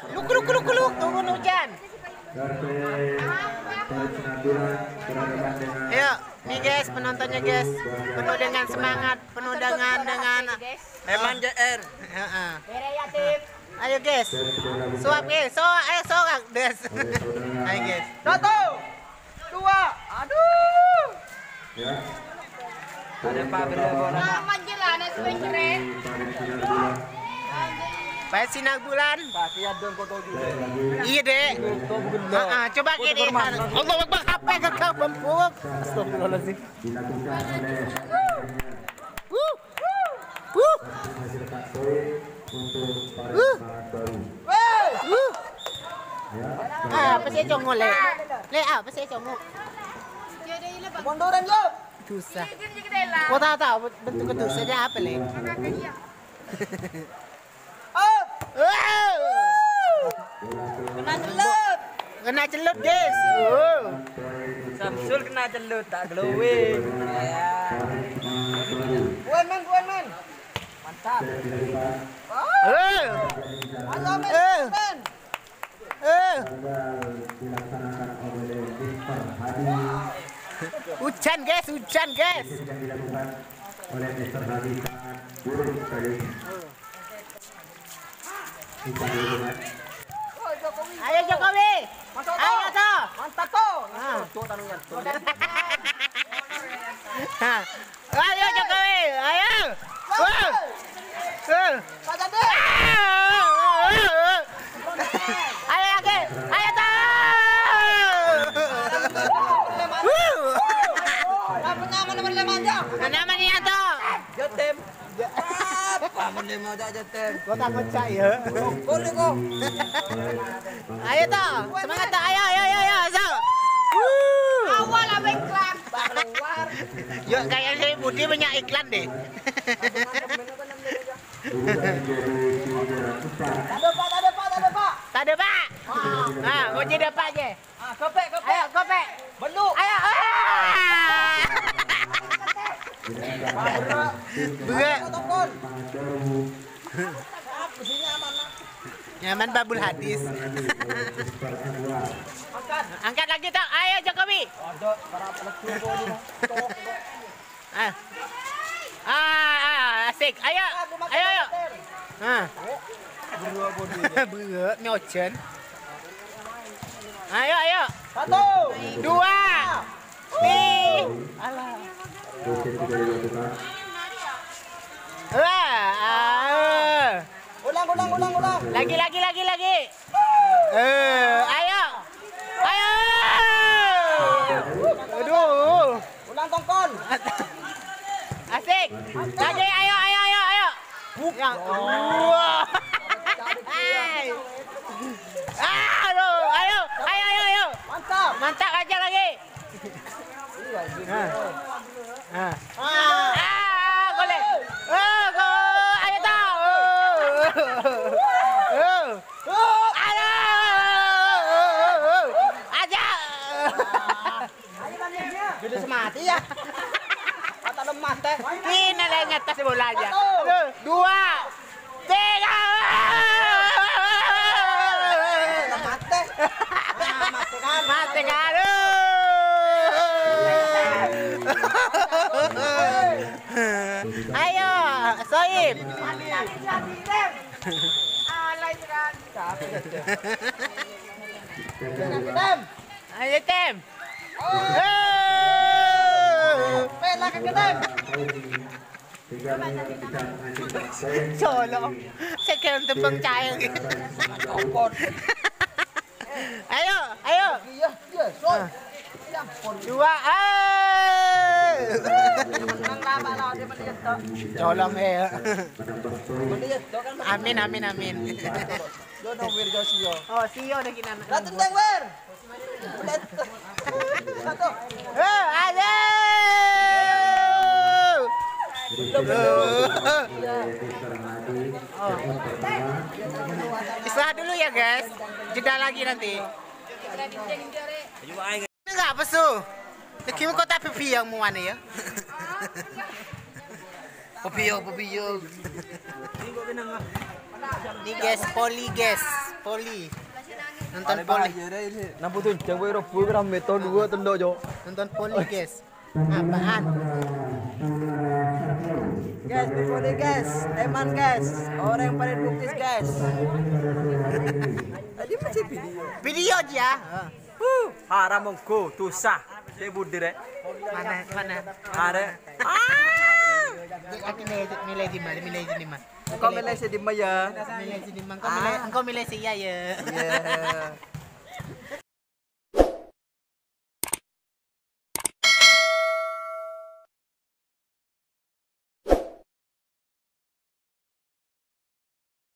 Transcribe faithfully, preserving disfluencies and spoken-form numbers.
Luk luk luk luk turun hujan. Ayo, nih guys penontonnya guys, penuh dengan semangat, penuh dengan dengan Memang J R. Heeh. Ayo guys, suap guys, so ayo sorak guys. Ayo guys, satu, dua, aduh. Ada Pak Berlebon. Nama jelana sebenarnya. Baik sinar bulan. Pasti ada foto juga. Iya dek. Heeh, coba gini. Allah Akbar, H P kakak bempuk. Astagfirullahaladzim. Wuh. Wuh. Wuh. Wuh. Ah, apa sih congol le? Le apa sih congol? Bondoran yuk. Dosa. Kau tahu tahu bentuk dosanya apa le? Up. Wow. Kena celut. Kena celut guys. Oh. Samsul kena celut tak glowing. Ya. Buan men, buan men. Mantap. Eh. Mantap men. Eh. men. Eh. Hujan guys, hujan guys. Ayo Jokowi. Ayo toh. Mantap toh. Ah. Tuh tanunya. Ayo Jokowi, ayo. Wah. Eh. Pak Jande. Ayo lagi, ayo toh. Apa nama nomor lima aja? Namanya toh. Jotem. Apa nomor aja Jotem? Gua takut saya. Boleh kok. Ayo toh, semangat toh, ayo, ayo, ayo, ayo, so. Awal apa iklan? Keluar. Yuk, kayak saya Budi banyak iklan deh. Ada Pak, ada Pak, ada Pak. Tak ada pak. Ah, mau jadi apa aja? Ah, kopek, kopek. Ayo, kopek. Beluk. Ayo. Berat. Tongkol. Apa sih aman? Nyaman babul hadis. Angkat. Angkat lagi tak? Ayo Jokowi. Ada para pelacur kok ini. Ah. Ah, ah, asik. Ayo. Ayo, ayo. Ah. Berdua bodi. Berat nyojen. Ayo, ayo. Satu. Dua. Tiga. Alah. Wah. Ulang, ulang, ulang, ulang. Lagi, lagi, lagi, lagi. Eh, ayo. Ayo. Aduh. Ulang tongkol. Asik. Lagi, ayo, ayo, ayo, ayo. Ya. Wah. Aduh, ayo, ayo, ayo, ayo. Mantap. Mantap aja lagi. Ah. Ah. Ah, boleh. Oh, go. Ayo tahu. Oh. Oh, ayo. Aja. Jadi semati ya. Kata lemas teh. Ini lagi atas bola aja. Dua. Tiga. Lemas teh. Mati kan. Mati kan. Ayo, Soib. Alay sekarang. Tem. Ayo, Tem. Pela ke tem. Colok. Saya kira tembang cair. Tongkol. Ayo, ayo. Iya, iya, soy. Dua. Ah. Nang lama lah dia melihat toh. Colong eh. Melihat toh kan. Amin, amin, amin. Yo no Wirjo Sio. Oh, Sio udah gini. Datang teng wer. Satu. Eh, ayo. Istirahat dulu ya guys. Jeda lagi nanti. Ini enggak apa su? Lagi mau kota pipi yang mau mana ya? Pepiyo, pepiyo. Ini kok kenang Ini guys, poli guys, poli. Nonton poli. Nampu tu, jangan boleh roboh gram meter dua tendok jo. Nonton poli guys. Apaan? Guys, poli guys, Eman guys, orang yang paling buktis guys. Tadi macam video. Video aja. Huh, haram mongko, tu sah. Saya budi rek. Mana mana? Are. Aku nilai nilai di mana? Nilai di mana? Kau milih sedih maya. Nilai di mana? Kau milih, kau milih saya ya. Yeah.